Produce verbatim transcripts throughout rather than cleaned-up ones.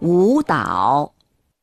舞蹈。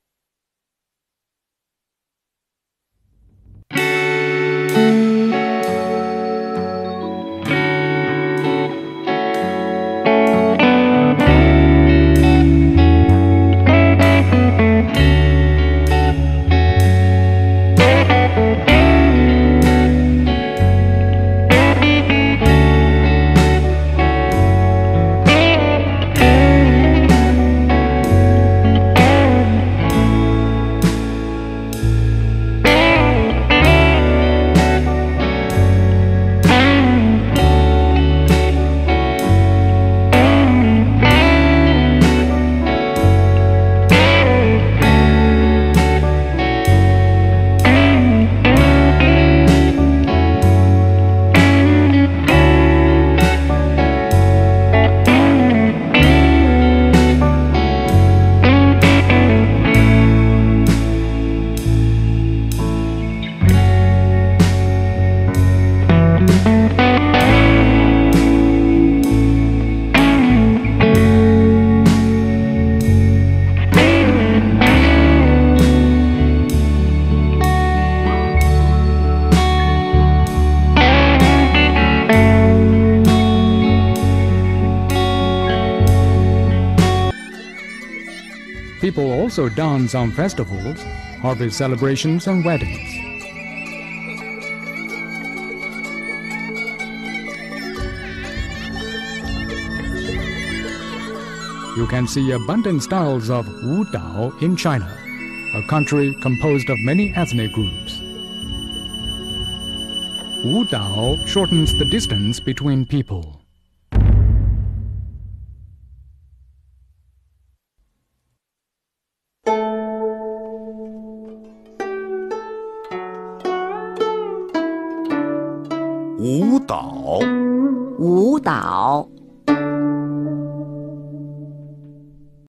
People also dance on festivals, harvest celebrations, and weddings. You can see abundant styles of Wu Dao in China, a country composed of many ethnic groups. Wu Dao shortens the distance between people. Wu Dao. Wu Dao